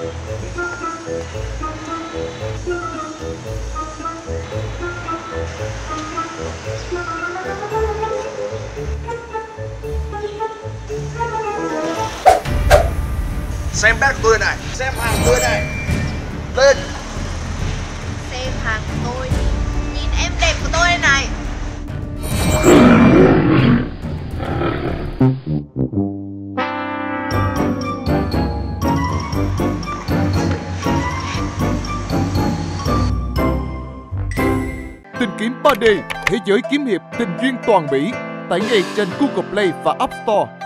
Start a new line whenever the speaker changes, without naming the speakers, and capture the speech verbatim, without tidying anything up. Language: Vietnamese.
Xem bát của tôi này, xem hàng của tôi này. Lên.
Xem hàng của tôi. Nhìn em đẹp của tôi đây này.
Tình kiếm ba D, thế giới kiếm hiệp tình duyên toàn Mỹ. Tải ngay trên Google Play và App Store.